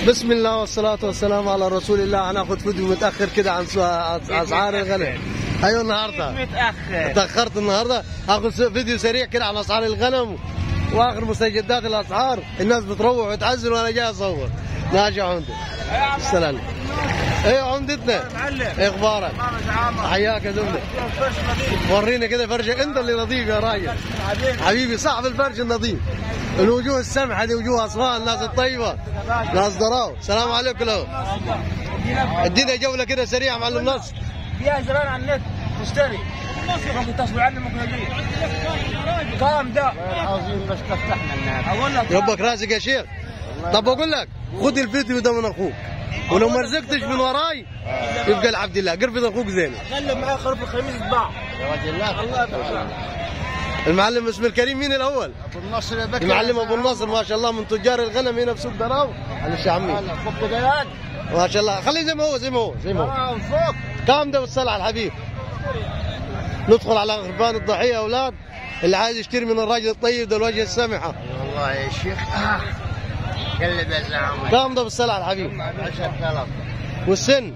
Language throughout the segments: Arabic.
بسم الله والصلاة والسلام على رسول الله. هناخد فيديو متأخر كده عن أسعار الغنم. أيوة النهاردة تأخرت النهاردة. هاخد فيديو سريع كده عن أسعار الغنم وآخر مستجدات الأسعار. الناس بتروح وتعزل وأنا جاي أصور. ناجي عمدة. السلام. ايه عمدتنا؟ ايه اخبارك؟ حياك يا زلمه. ورينا كده فرجك انت اللي نظيف يا راجل. حبيبي صاحب الفرج النظيف. الوجوه السمحه دي وجوه اصفان، الناس الطيبه، ناس ضراو. السلام عليكم. له ادينا جوله كده سريعه معلم نصر. فيها زمان على النت تشتري ممكن تصوير عني ممكن اجيب كام ده عاوزين بس تفتحنا النهارده. ربك رازق يا شيخ. طب بقول لك خد الفيديو ده من اخوك، ولو ما رزقتش من وراي يبقى لعبد الله. قرفة اخوك زينه. خلي معاه خروف الخميس يتباع يا وجه الله. الله يبارك. المعلم اسم الكريم مين الاول؟ ابو النصر يا بكر. المعلم ابو النصر ما شاء الله من تجار الغنم هنا في سوق دراو. معلش يا عمي ما شاء الله. خليه زي ما هو زي ما هو زي ما هو. فوق كام ده بالصلاه على الحبيب. ندخل على غربان الضحيه يا اولاد. اللي عايز يشتري من الراجل الطيب ده الوجه السمحه. والله يا شيخ قلب يا زعامه. كام ده بالصلاه على الحبيب؟ 10,000. والسن؟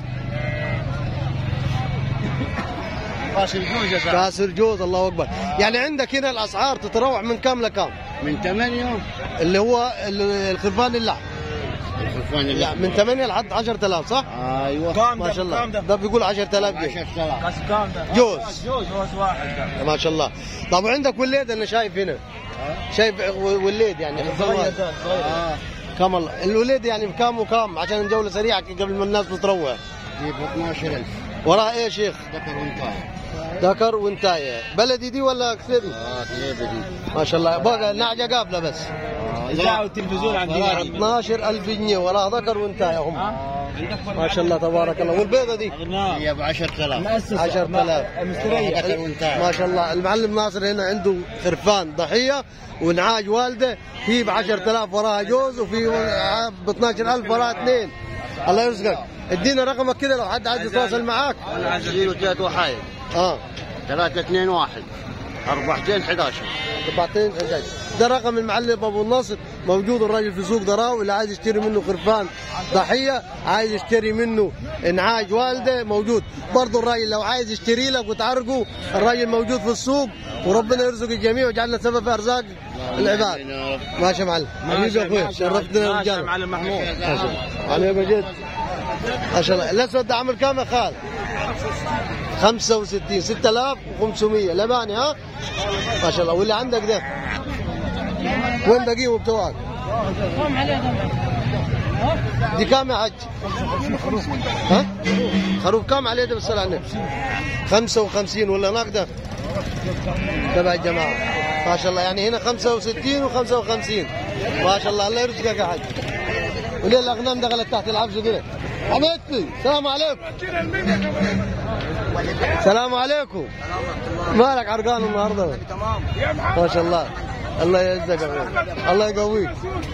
كاسر جوز يا زعامه. كاسر جوز. الله اكبر. يعني عندك هنا الاسعار تتراوح من كام لكام؟ من 8 اللي هو الخرفان اللحم. الخرفان لا من 8 لحد 10,000 صح؟ ايوه ما شاء الله. ده بيقول 10,000 جنيه. 10,000. كاس كام ده؟ جوز. جوز واحد ده. ما شاء الله. طب وعندك وليد انا شايف هنا. شايف وليد يعني صغير. كم الله الوليد يعني بكام وكام عشان الجوله سريعه قبل ما الناس بتروح. جيب 12,000. وراها ايه يا شيخ؟ ذكر وانتايه. ذكر وانتايه. بلدي دي ولا كثيري؟ بلدي. ما شاء الله. بقى نعجه قابله بس. اذاعه والتلفزيون عندي 12,000 جنيه وراها ذكر وانتايه هم. ما شاء الله تبارك الله. والبيضه دي؟ هي ب 10,000. 10,000 ما شاء الله. المعلم ناصر هنا عنده خرفان ضحيه ونعاج والده. في ب 10,000 وراها جوز وفي ب 12,000 وراها اثنين. الله يرزقك. ادينا رقمك كده لو حد عايز يتواصل معاك. 031 321 411 411. ده رقم المعلم ابو النصر. موجود الراجل في سوق دراو. اللي عايز يشتري منه خرفان ضحيه، عايز يشتري منه انعاج والده، موجود. برضه الراجل لو عايز يشتري لك وتعرقه الراجل موجود في السوق. وربنا يرزق الجميع ويجعلنا سبب في ارزاق العباد. ماشي يا معلم. حبيبي يا اخوي شرفتنا يا رجال. معلم محمود. علي بجد. ما شاء الله. الاسود ده عامل كام يا خال؟ 65. 6,500 لباني. ها ما شاء الله. واللي عندك ده وين بقيه بتوعك؟ دي كام يا حج؟ ها؟ خروف كام عليه ده بالصلاة على النبي؟ 55 ولا نقدة؟ تبع الجماعة. ما شاء الله. يعني هنا 65 و55. ما شاء الله. الله يرزقك يا حج. وليه الأغنام دخلت تحت العفش كده؟ حبيبتي السلام عليكم. السلام عليكم. مالك عرقان النهارده؟ ما شاء الله. الله يعزك يا اخوي. الله يقويك.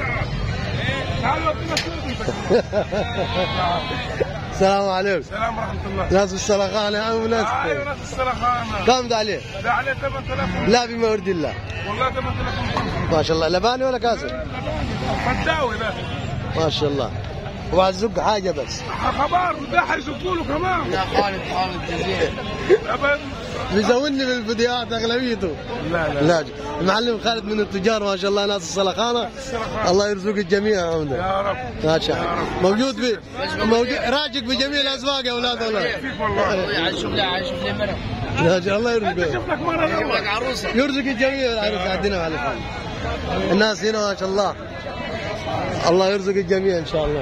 السلام عليكم. السلام ورحمة الله. ناس السلخانة يا ناس. ناس السلخانة. كم ده عليه؟ ده عليه 8,000. لا بما يرضي الله. والله 8,000. ما شاء الله. لباني ولا كاسر؟ فتاوي ده. ما شاء الله. وعزق حاجة بس. خبر ده حيزقوا له كمان. يا خالد جزيل. أبد. بيزودني في الفيديوهات اغلبيته. لا المعلم خالد من التجار ما شاء الله. ناس السلخانه. الله يرزق الجميع يا عمده. يا رب. ما شاء الله. موجود راجق بجميع الاسواق يا اولاد والله. عايز شوف لي مرة. ما شاء الله يرزقك. شوف لك مرة لك عروسه. يرزق الجميع العروس عندنا على الناس هنا ما شاء الله. الله يرزق الجميع ان شاء الله.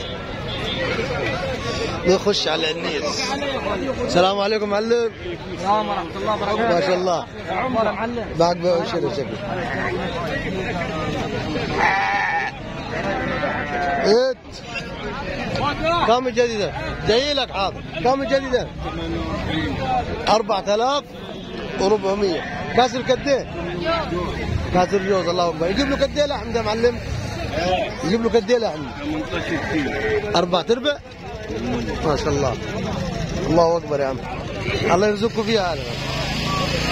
نخش على النيس. السلام عليكم معلم. السلام ورحمة الله وبركاته. ما شاء الله. معلم. بعد بشر شكل. ايه كم الجديدة؟ جاي لك حاضر. كم الجديدة؟ 4,400. كاسر قد ايه؟ كاسر جوز. الله اكبر. يجيب له قد ايه لحم ده معلم؟ يجيب له قد ايه لحم؟ 4/4. ما شاء الله. الله اكبر يا عم. الله يرزقكم فيها هذا.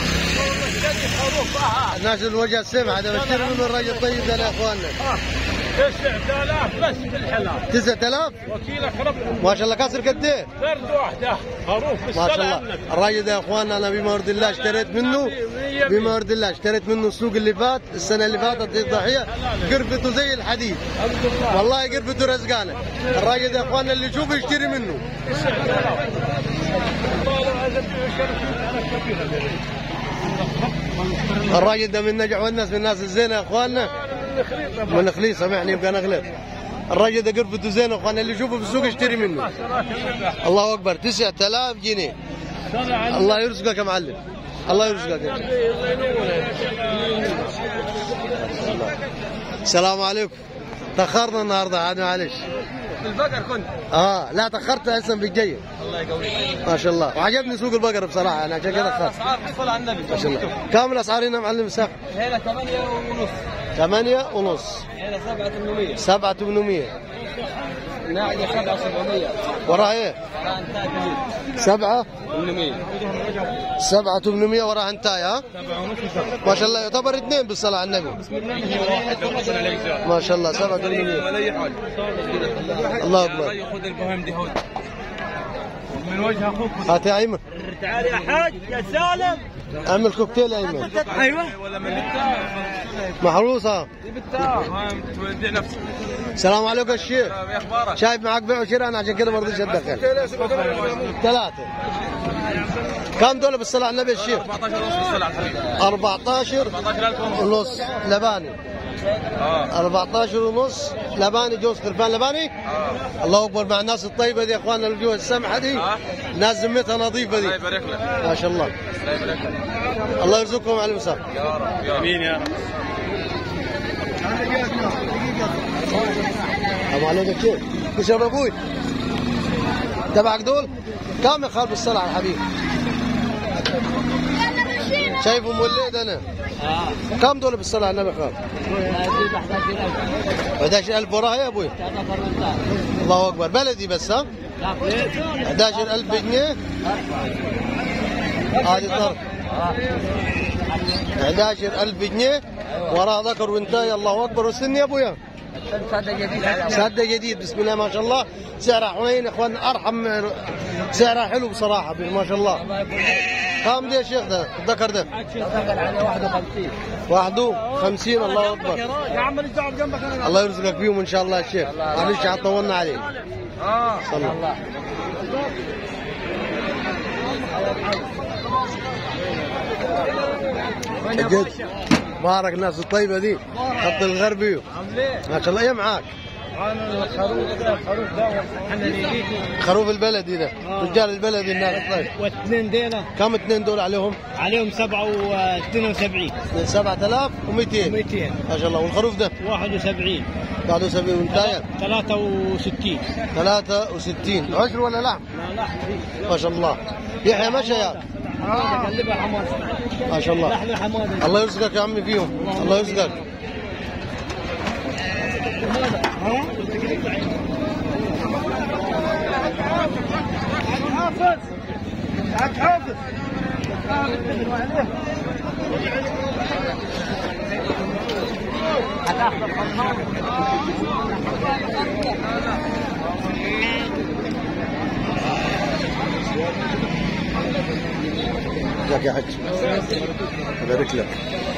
الناس الوجه السمع هذا بشتري منه الراجل الطيب ده يا اخواننا. 9000 بس بالحلال. 9000 وكيلك ربنا. ما شاء الله. كسر قد ايه؟ فرد واحده خروف ما شاء الله. الراجل ده يا اخواننا انا بما يرضي الله اشتريت منه، بما يرضي الله اشتريت منه السوق اللي فات السنه اللي فاتت الضحيه، قرفته زي الحديد والله، قرفته رزقانه. الراجل ده يا اخواننا اللي يشوفه يشتري منه. الراجل ده من نجع والناس من الناس الزينه يا اخواننا، من نخليص سامحني يبقى نغلط. الراجل ده قرفته زينه يا اخواننا، اللي يشوفه في السوق يشتري منه. الله اكبر. 9000 جنيه. الله يرزقك يا معلم، الله يرزقك. السلام عليكم. تاخرنا النهارده عاد معلش. البقر كنت لا تاخرت احسن بالجاي. الله يقويك ما شاء الله. وعجبني سوق البقر بصراحه، انا عشان كذا اخرت. اسعار بالصلاه على النبي ما شاء الله. كم الاسعار هنا معلم الساق؟ هنا 8.5. 8.5. هنا 7.800. 7.800. ناعية 7.700. وراها ايه؟ 7 800. 7.800 وراها انتاي. ها؟ ما شاء الله. يعتبر اثنين بالصلاه على النبي. ما شاء الله. 7.800. الله اكبر. ياخذ البهم دي هون من وجه اخوك. هات يا ايمن. تعال يا حاج يا سالم. اعمل كوكتيل يا ايمن. ايوه ولا من محروسه. بالتاع تودع نفسك. السلام عليكم يا الشيخ. يا اخبارك؟ شايف معك بيع وشراء، انا عشان كده ما رضيتش اتدخل. 3. كم دول بالصلاه على النبي يا الشيخ؟ 14 ونص بالصلاه على الحبيب. 14 ونص لباني. 14 ونص لباني، جوز خرفان لباني. الله اكبر. مع الناس الطيبه دي يا اخواننا، الوجوه السمحه دي، ناس ذمتها نظيفه دي. الله يبارك لك. ما شاء الله. الله يبارك لك. الله يرزقكم على المساء. يا رب يا امين يا رب. السلام عليكم كيف؟ تشرب ابوي؟ تبعك دول؟ كم يا خال بالصلاة على الحبيب؟ شايفهم وليد انا؟ كم دول بالصلاة على النبي خال؟ 11000 وراها يا ابوي؟ الله اكبر. بلدي بس ها؟ 11000 جنيه. هذه طرف 11000 جنيه وراها ذكر وانتاي. الله اكبر. والسن يا ابويا؟ سادة جديد. بسم الله ما شاء الله. سعرها حنين يا اخوان، ارحم، سعرها حلو بصراحه ما شاء الله. كم دي يا شيخ ده الذكر ده؟ الذكر على 51. 51. الله اكبر. يا عم اللي تقعد جنبك انا. الله يرزقك فيهم ان شاء الله يا شيخ. معلش طولنا عليك. صلى الله. جد بارك الناس الطيبه دي، خط الغربي. ما شاء الله. ايه معاك؟ خروف البلدي ده، رجال البلدي الناس الطيب. واثنين دينا. كم 2 دول عليهم؟ عليهم 72. 7200. 200. ما شاء الله. والخروف ده؟ 71. 71. وانتايه؟ 63. 63. عشر ولا لحم؟ لا لحم. ما شاء الله. يحيى مشى يا قلبها حماد. ما شاء الله. لحم حماد. الله يرزقك يا عمي فيهم. الله يرزقك. حافظ. جزاك يا حج. بارك لك.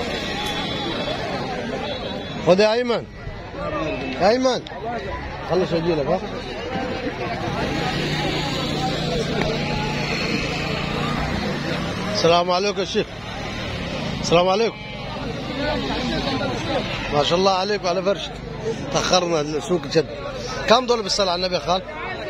خذ يا ايمن. يا ايمن خلص اجي لك. ها السلام عليكم يا شيخ. السلام عليكم. ما شاء الله عليك وعلى فرشك. تاخرنا السوق جد. كم دول بالصلاة على النبي يا خال؟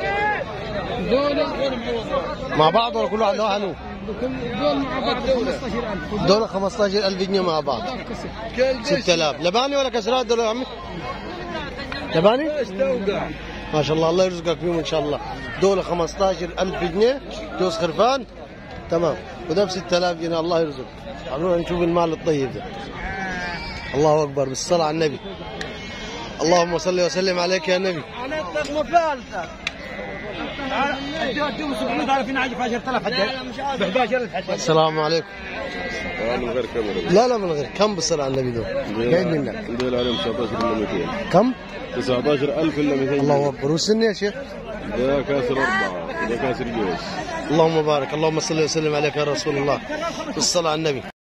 مع بعض ولا كل واحد لوحده؟ دول مع بعض 15000. دول 15000 جنيه مع بعض. 6000. لباني ولا كسرات دول يا عمي؟ لباني؟ ما شاء الله. الله يرزقك فيهم ان شاء الله. دول 15000 جنيه جوز خرفان. تمام. وده ب 6000 جنيه. الله يرزقك. خلونا نشوف المال الطيب ده. الله اكبر. بالصلاة على النبي. اللهم صل وسلم عليك يا نبي. عليك نغمة ثالثة. اديهم 700 على فين عاجب 10000 حجاج ب 11000 حجاج. السلام عليكم. من غير كاميرا. لا من غير. كم بالصلاة على النبي دول؟ جايين منك. ندير عليهم 19 الا 200. كم؟ 19,000 الا 200. الله أكبر. والسن يا شيخ؟ ده كاسر 4 وده كاسر جوز. اللهم بارك. اللهم صل وسلم عليك يا رسول الله. بالصلاة على النبي.